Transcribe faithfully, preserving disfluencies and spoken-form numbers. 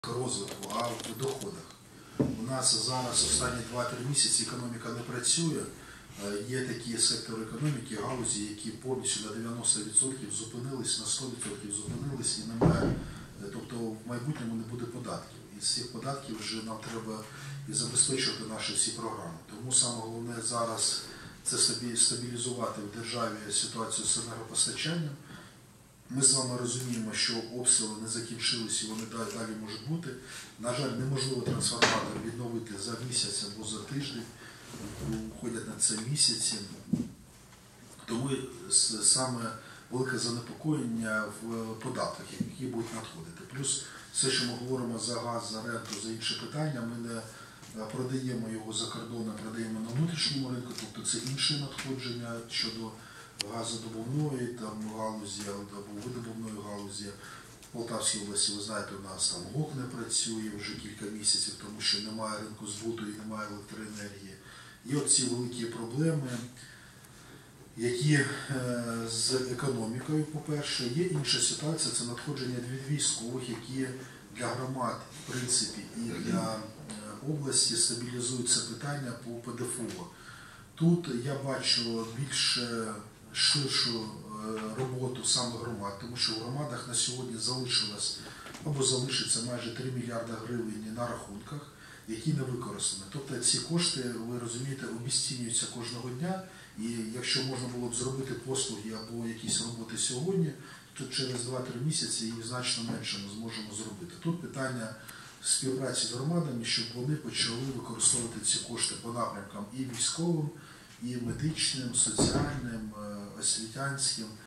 розвитку, а в доходах. У нас зараз останні два-три місяці економіка не працює. Є такі сектори економіки, галузі, які повністю на дев'яносто відсотків зупинились, на сто відсотків зупинились і немає. Тобто в майбутньому не буде податків. І з цих податків вже нам треба і забезпечувати наші всі програми. Тому саме головне зараз це стабілізувати в державі ситуацію з енергопостачанням. Ми з вами розуміємо, що обстріли не закінчились і вони далі можуть бути. На жаль, неможливо трансформатор відновити за місяць або за тиждень, уходять на це місяці. Тому саме велике занепокоєння в податках, які будуть надходити. Плюс все, що ми говоримо за газ, за ренту, за інші питання, ми не продаємо його за кордоном, продаємо на внутрішньому ринку, тобто це інші надходження щодо газодобувної там, галузі або видобувної галузі. В Полтавській області, ви знаєте, у нас там ГОК не працює вже кілька місяців, тому що немає ринку збуту і немає електроенергії. Є оці великі проблеми, які е, з економікою, по-перше. Є інша ситуація, це надходження від військових, які для громад, в принципі, і для е, області стабілізують це питання по ПДФО. Тут я бачу більш ширшу роботу саме громад, тому що в громадах на сьогодні залишилось або залишиться майже три мільярди гривень на рахунках, які не використані. Тобто ці кошти, ви розумієте, обіцінюються кожного дня, і якщо можна було б зробити послуги або якісь роботи сьогодні, то через два-три місяці їх значно менше ми зможемо зробити. Тут питання співпраці з громадами, щоб вони почали використовувати ці кошти по напрямкам і військовим, і медичним, соціальним, освітянським.